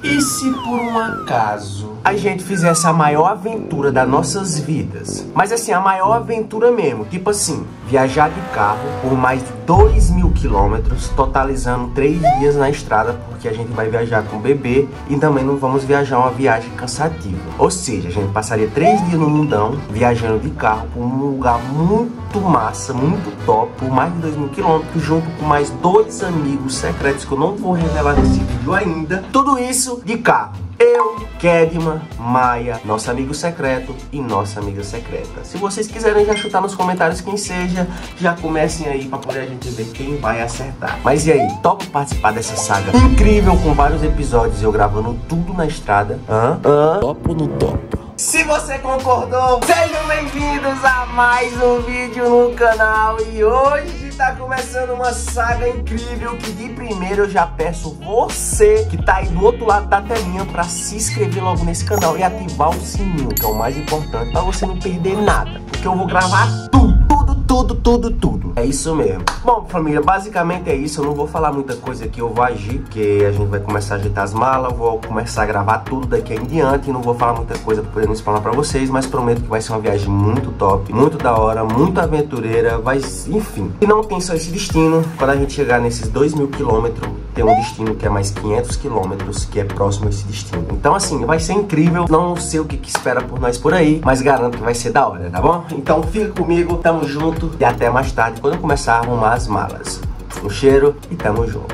E se por um acaso a gente fizesse a maior aventura das nossas vidas? Mas assim, a maior aventura mesmo. Tipo assim, viajar de carro por mais de 2.000 quilômetros, totalizando 3 dias na estrada, porque a gente vai viajar com o bebê e também não vamos viajar uma viagem cansativa. Ou seja, a gente passaria 3 dias no mundão, viajando de carro por um lugar muito massa, muito top, por mais de 2.000 quilômetros, junto com mais 2 amigos secretos que eu não vou revelar nesse vídeo ainda. Tudo isso de carro. Eu, Kedma, Maia, nosso amigo secreto e nossa amiga secreta. Se vocês quiserem já chutar nos comentários quem seja, já comecem aí pra poder a gente ver quem vai acertar. Mas e aí, topa participar dessa saga incrível com vários episódios eu gravando tudo na estrada? Topo no topo? Se você concordou, sejam bem-vindos a mais um vídeo no canal. E hoje tá começando uma saga incrível que de primeiro eu já peço você que tá aí do outro lado da telinha pra se inscrever logo nesse canal e ativar o sininho, que é o mais importante, pra você não perder nada, porque eu vou gravar tudo. É isso mesmo. Bom, família, basicamente é isso. Eu não vou falar muita coisa aqui, eu vou agir, porque a gente vai começar a ajeitar as malas. Eu vou começar a gravar tudo daqui em diante. Não vou falar muita coisa pra poder não explanar pra vocês, mas prometo que vai ser uma viagem muito top, muito da hora, muito aventureira. Vai, enfim. E não tem só esse destino. Quando a gente chegar nesses 2.000 quilômetros, tem um destino que é mais 500 quilômetros, que é próximo a esse destino. Então assim, vai ser incrível. Não sei o que espera por nós por aí, mas garanto que vai ser da hora, tá bom? Então fica comigo, tamo junto e até mais tarde, quando eu começar a arrumar as malas. Um cheiro e tamo junto.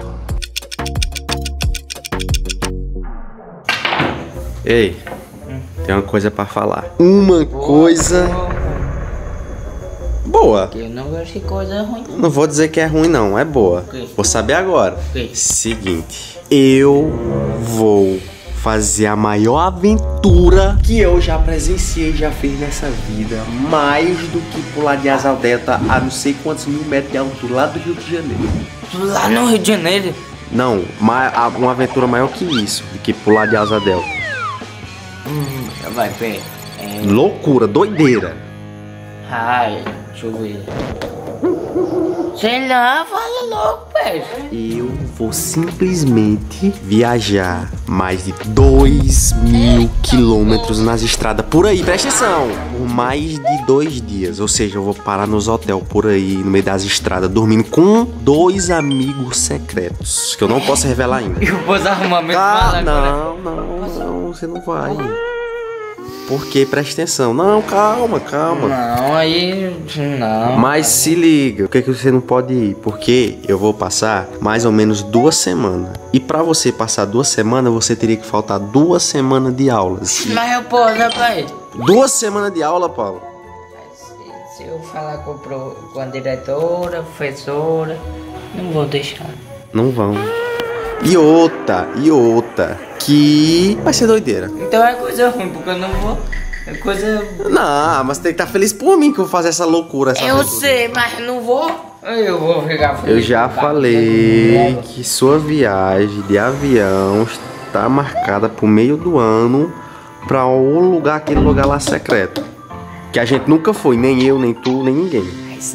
Ei, tem uma coisa pra falar. Uma coisa boa. Eu não gosto de coisa ruim. Não vou dizer que é ruim não, é boa. Vou saber agora. Seguinte, eu vou fazer a maior aventura que eu já presenciei, já fiz nessa vida. Mais do que pular de asa delta a não sei quantos mil metros de altura lá do Rio de Janeiro. Lá no Rio de Janeiro? Não, uma aventura maior que isso, do que pular de asa delta. Vai, pé. Loucura, doideira. Ai, deixa eu ver. Sei lá, fala logo, pé. Eu vou simplesmente viajar mais de 2.000 quilômetros nas estradas por aí, presta atenção, por mais de 2 dias. Ou seja, eu vou parar nos hotéis por aí, no meio das estradas, dormindo com 2 amigos secretos, que eu não posso revelar ainda. Eu vou arrumar mesmo. Não, você não vai. Porque, presta atenção. Não, calma. Não, aí... Não. Mas se liga, por que você não pode ir? Porque eu vou passar mais ou menos 2 semanas. E pra você passar 2 semanas, você teria que faltar 2 semanas de aulas. Mas eu posso, né, pai? 2 semanas de aula, Paulo? Se eu falar com a diretora, professora, não vou deixar. Não vão. E outra, que vai ser doideira. Então é coisa ruim, porque eu não vou. É coisa... Não, mas tem que estar feliz por mim que eu vou fazer essa loucura. Eu aventura. Sei, mas não vou. Eu vou ficar feliz. Eu já falei que sua viagem de avião está marcada pro meio do ano pra um lugar, aquele lugar lá secreto. Que a gente nunca foi, nem eu, nem tu, nem ninguém.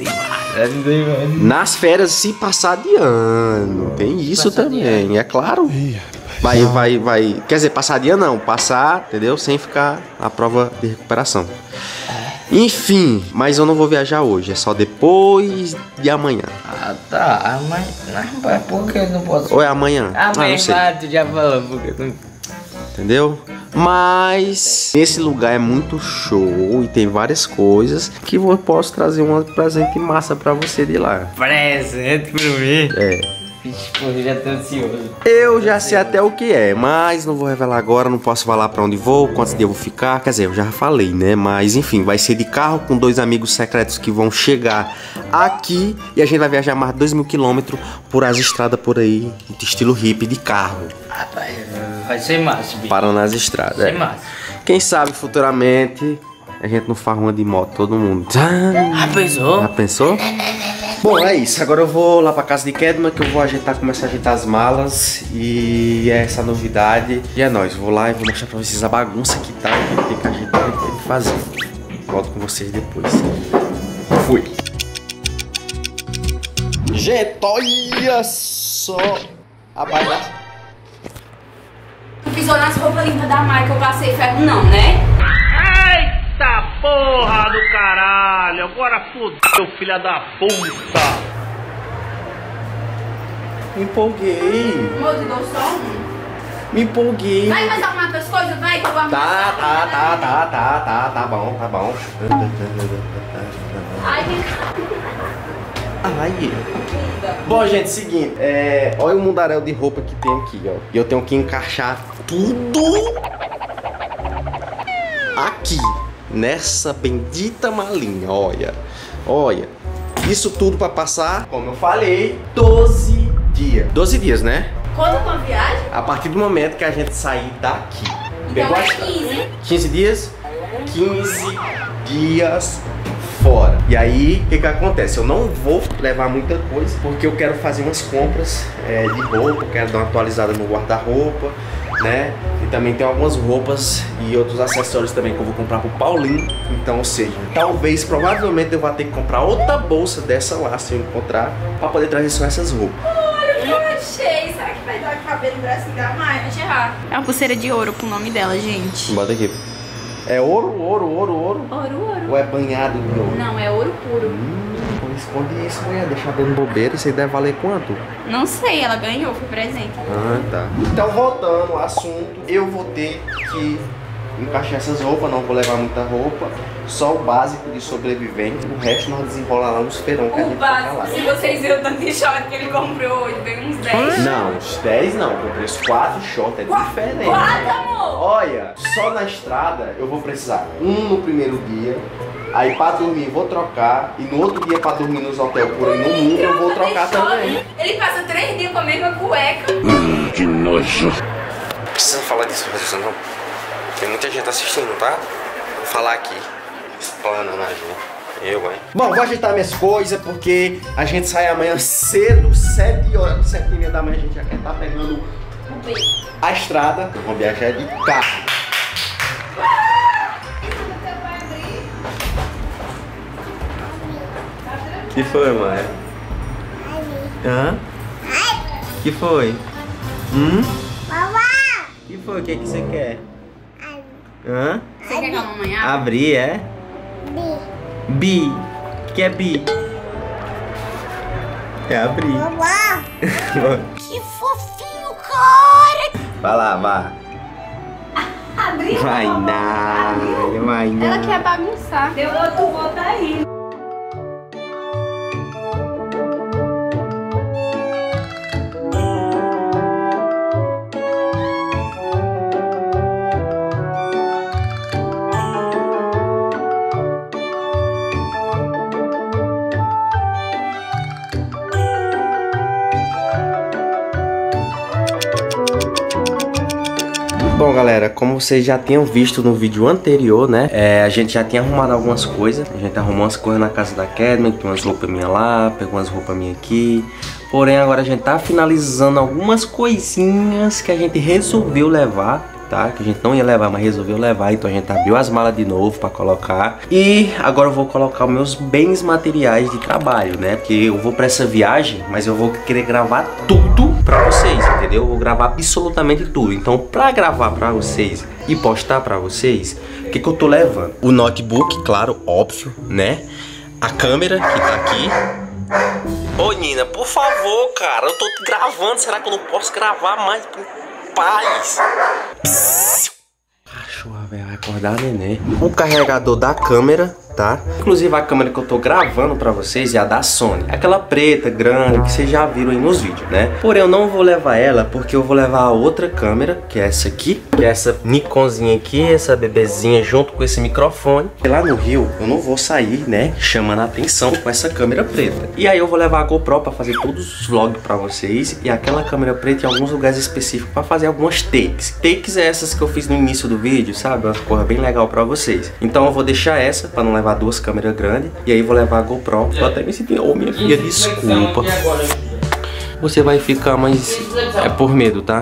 Nas férias, se passar de ano. Tem isso também, é claro. Vai. Quer dizer, passar de ano não. Passar, entendeu? Sem ficar na prova de recuperação. Enfim, mas eu não vou viajar hoje. É só depois de amanhã. Ah, tá. Mas por que eu não posso? Ou é amanhã? Amanhã, tu já falou. Porque não... Entendeu? Mas esse lugar é muito show e tem várias coisas que eu posso trazer um presente massa pra você de lá. Presente pra mim? É. Vixe, pô, eu já tô ansioso. Eu já sei até o que é, mas não vou revelar agora, não posso falar pra onde vou, quantos dias eu vou ficar. Quer dizer, eu já falei, né? Mas enfim, vai ser de carro com 2 amigos secretos que vão chegar aqui e a gente vai viajar mais de 2.000 quilômetros por as estradas por aí, de estilo hippie, de carro. Rapaz, vai ser massa, bicho. Parando nas estradas. Vai ser massa. Quem sabe futuramente a gente não faz uma de moto, todo mundo. Já pensou? Já pensou? Bom, é isso. Agora eu vou lá pra casa de Kedma, que eu vou começar a ajeitar as malas. E é essa novidade. E é nóis. Vou lá e vou mostrar pra vocês a bagunça que tá. Que tem que ajeitar e tem que fazer. Volto com vocês depois. Fui. Gente, olha só a bagaça. pisou nas roupas limpas da Maia que eu passei ferro, não, né? Eita porra do caralho! Agora fudeu, filha da puta! Me empolguei. Amor, eu te dou só um. Me empolguei. Vai mais arrumar tuas coisas, vai, que eu vou arrumar. Tá bom, tá bom. Ai, vem Ai. Bom, gente, seguinte, olha o mundaréu de roupa que tem aqui, ó. E eu tenho que encaixar tudo aqui, nessa bendita malinha, olha. Olha, isso tudo pra passar, como eu falei, 12 dias. 12 dias, né? Conta com a viagem? A partir do momento que a gente sair daqui. Então é 15. 15 dias? 15 dias fora. E aí, o que acontece? Eu não vou levar muita coisa, porque eu quero fazer umas compras de roupa, quero dar uma atualizada no guarda-roupa, né? E também tem algumas roupas e outros acessórios também que eu vou comprar pro Paulinho. Então, ou seja, talvez, provavelmente eu vou ter que comprar outra bolsa dessa lá, se eu encontrar, pra poder trazer só essas roupas. Olha o que eu achei. Será que vai dar cabelo no bracinho da Maia? Deixa eu errar. É uma pulseira de ouro com o nome dela, gente. Bota aqui. É ouro? Ouro. Ou é banhado de ouro? Não, é ouro puro. Esconde isso, mulher. Deixar dando bobeira. Isso aí deve valer quanto? Não sei, ela ganhou, foi presente. Ah, tá. Então, voltando ao assunto, eu vou ter que encaixar essas roupas. Não vou levar muita roupa. Só o básico de sobrevivente. O resto nós desenrola lá nos feirão que a O gente vai básico, falar. se vocês viram tanto de short que ele comprou hoje, veio uns 10. Não, os 10 não. Eu comprei os 4 shorts. É diferente. 4, amor! Olha, só na estrada eu vou precisar um no primeiro dia. Aí pra dormir eu vou trocar. E no outro dia pra dormir nos hotéis por aí no mundo eu vou trocar também. Ele passa 3 dias com a mesma cueca. Que nojo! Precisa falar disso, não. Tem muita gente assistindo, tá? Vou falar aqui. Explana na gente. Eu, hein? Bom, vou ajeitar minhas coisas porque a gente sai amanhã cedo, 7 horas, 7h30 da manhã a gente já quer estar pegando a estrada. Vamos viajar de carro. Que foi, mãe? Hã? Que foi? Que foi? O que você quer? Hã? Você quer que a mamãe abra? Abrir, é? Bi. O que é bi? É abrir. Que fofinho, cara! Vai lá, vá. Abrir? Vai nada, vai nada. Ela quer bagunçar. Deu outro volta aí. Bom, galera, como vocês já tinham visto no vídeo anterior, né? A gente já tinha arrumado algumas coisas. A gente arrumou umas coisas na casa da Kedman, tem umas roupas minhas lá, pegou umas roupas minhas aqui. Porém, agora a gente tá finalizando algumas coisinhas que a gente resolveu levar, tá? Que a gente não ia levar, mas resolveu levar. Então a gente abriu as malas de novo pra colocar. E agora eu vou colocar os meus bens materiais de trabalho, né? Porque eu vou pra essa viagem, mas eu vou querer gravar tudo pra vocês, entendeu? Eu vou gravar absolutamente tudo. Então pra gravar pra vocês e postar pra vocês, o que eu tô levando? O notebook, claro, óbvio, né? A câmera que tá aqui. Ô Nina, por favor, cara, eu tô gravando. Será que eu não posso gravar mais? Paz. Cachorra, velho, vai acordar a neném. O carregador da câmera, tá? Inclusive a câmera que eu tô gravando pra vocês é a da Sony. Aquela preta, grande, que vocês já viram aí nos vídeos, né? Porém, eu não vou levar ela porque eu vou levar a outra câmera, que é essa aqui. Que é essa Nikonzinha aqui, essa bebezinha junto com esse microfone. E lá no Rio, eu não vou sair, né, chamando a atenção com essa câmera preta. E aí eu vou levar a GoPro pra fazer todos os vlogs pra vocês. E aquela câmera preta em alguns lugares específicos pra fazer algumas takes. Takes é essas que eu fiz no início do vídeo, sabe? Uma coisa bem legal pra vocês. Então eu vou deixar essa pra não levar duas câmeras grandes. E aí vou levar a GoPro. Eu até me senti... Ô, minha filha, desculpa. Você vai ficar, mas é por medo, tá?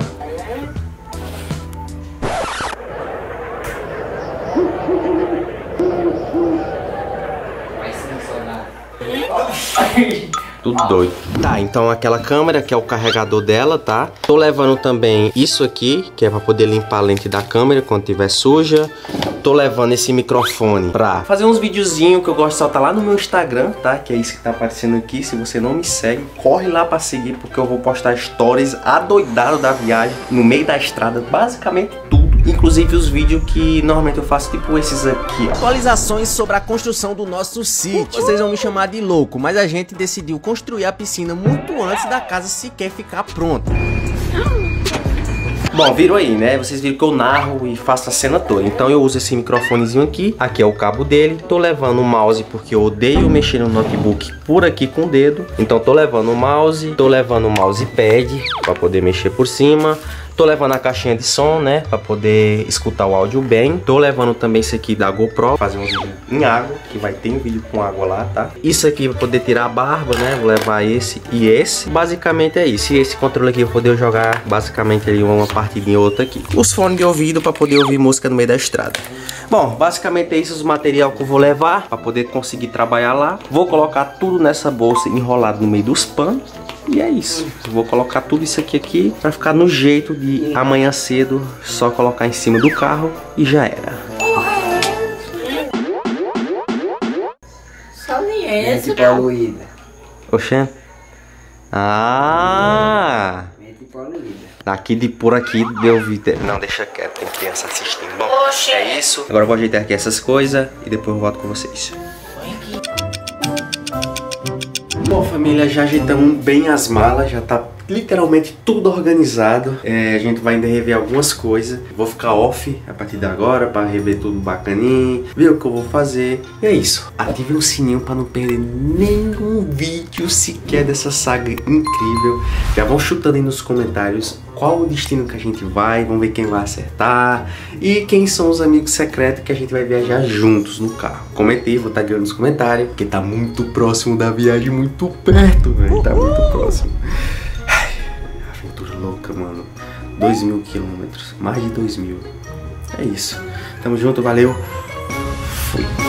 Tudo doido. Tá, então aquela câmera que é o carregador dela, tá? Tô levando também isso aqui, que é pra poder limpar a lente da câmera quando tiver suja. Tô levando esse microfone pra fazer uns videozinhos que eu gosto de soltar lá no meu Instagram, tá? Que é isso que tá aparecendo aqui. Se você não me segue, corre lá pra seguir, porque eu vou postar stories adoidado da viagem, no meio da estrada, basicamente tudo. Inclusive os vídeos que normalmente eu faço, tipo esses aqui, ó. Atualizações sobre a construção do nosso sítio. Vocês vão me chamar de louco, mas a gente decidiu construir a piscina muito antes da casa sequer ficar pronta. Bom, viram aí, né? Vocês viram que eu narro e faço a cena toda. Então eu uso esse microfonezinho aqui. Aqui é o cabo dele. Tô levando o mouse porque eu odeio mexer no notebook por aqui com o dedo. Então tô levando o mouse. Tô levando o mousepad pra poder mexer por cima. Tô levando a caixinha de som, né, pra poder escutar o áudio bem. Tô levando também esse aqui da GoPro, fazer um vídeo em água, que vai ter um vídeo com água lá, tá? Isso aqui pra poder tirar a barba, né, vou levar esse e esse. Basicamente é isso. E esse controle aqui pra poder jogar, basicamente, ali uma partidinha ou outra aqui. Os fones de ouvido pra poder ouvir música no meio da estrada. Bom, basicamente é isso os material que eu vou levar pra poder conseguir trabalhar lá. Vou colocar tudo nessa bolsa enrolado no meio dos panos. E é isso. Vou colocar tudo isso aqui pra ficar no jeito de amanhã cedo só colocar em cima do carro e já era. Só nem essa. Mente poluída. Oxê. Ah! Mente poluída. Aqui por aqui deu vídeo. Não, deixa quieto, tem criança assistindo. Bom, é isso. Agora eu vou ajeitar aqui essas coisas e depois eu volto com vocês. Bom, família, já ajeitamos bem as malas, já tá literalmente tudo organizado. A gente vai ainda rever algumas coisas. Vou ficar off a partir de agora para rever tudo bacaninho, ver o que eu vou fazer. E é isso. Ative o sininho para não perder nenhum vídeo sequer dessa saga incrível. Já vão chutando aí nos comentários qual o destino que a gente vai. Vamos ver quem vai acertar e quem são os amigos secretos que a gente vai viajar juntos no carro. Comente aí, vou estar nos comentários, porque tá muito próximo da viagem, muito perto, velho. Tá muito próximo. Aventura louca, mano. 2.000 quilômetros, mais de 2.000. É isso. Tamo junto, valeu. Fui.